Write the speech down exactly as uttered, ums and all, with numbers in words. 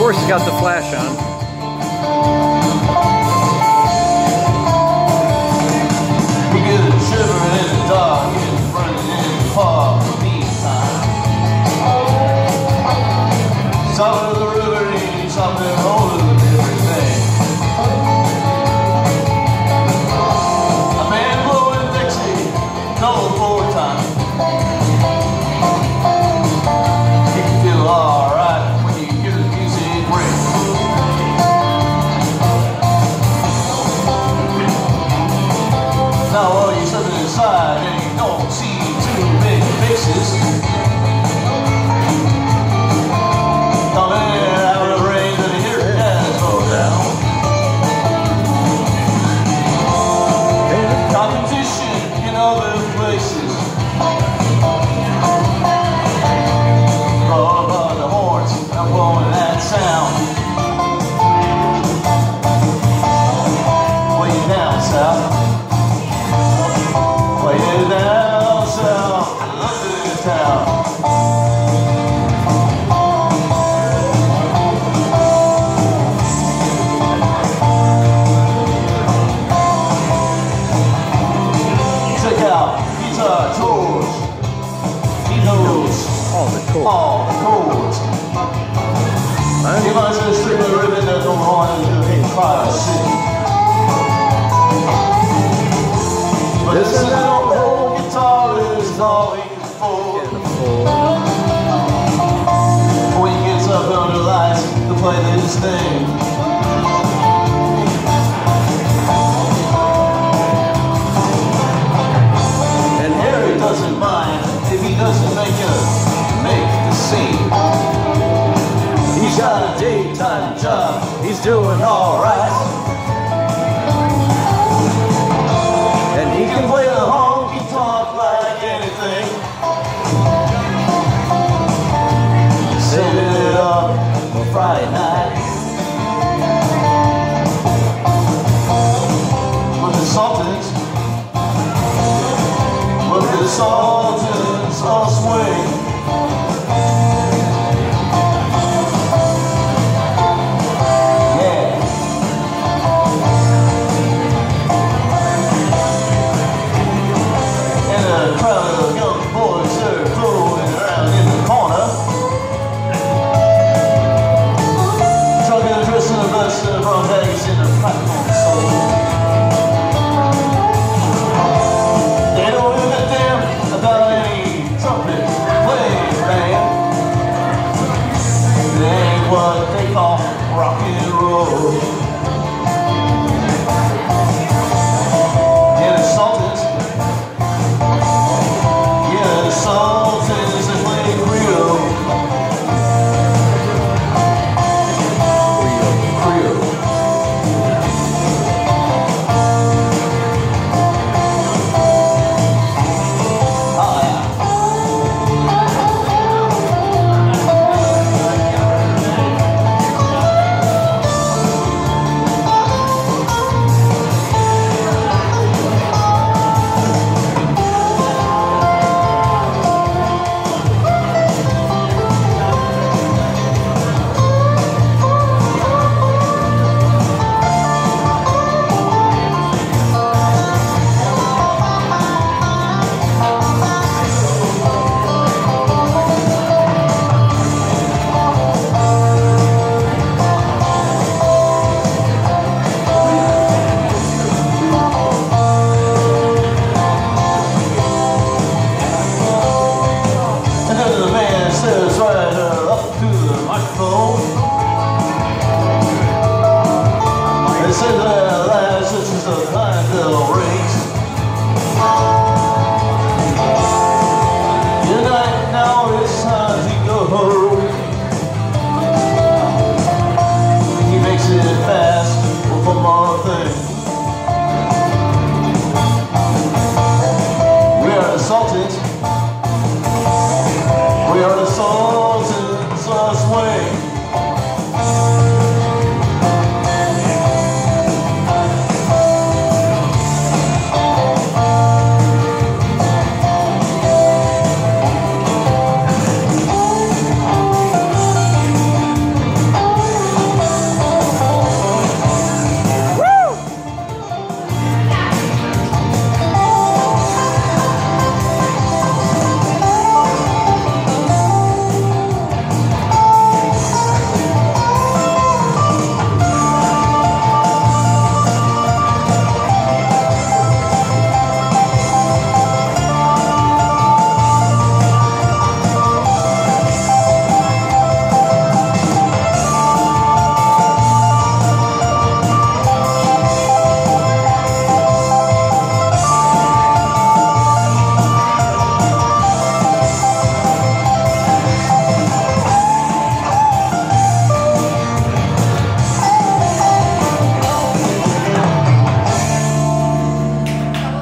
course, it's got the flash on. We get a shivering in the dark, it's running in the fog. Meantime, top of the river, eating something older than everything. A man blowing Dixie, no four time. You can feel alright when you hear the music ring. Now while you're stepping inside and you don't see too many faces, coming in out of the rain that you hear as roll down. Competition in other places, brought by the horns, I'm blowing that sound. Way down south, way down south, London town. Check out guitar chords. He knows All the chords. all the chords. He might just strip the ribbon that don't want to do his fire city. But this is an old guitar is all he can afford. When he gets up under lights to play this thing. And Harry doesn't mind if he doesn't make a make the scene. He's got a daytime job, he's doing alright. And he can play the honky tonk like anything. Saving it up for Friday night. Look at the Sultans. Look at the Sultans all swing. Yeah. And a crowd of young boys are rolling around in the corner. Trucking a dress in a bus and a brown bags in a platform soul. They don't give a damn about any trumpet playing band. It ain't what they call rock and roll.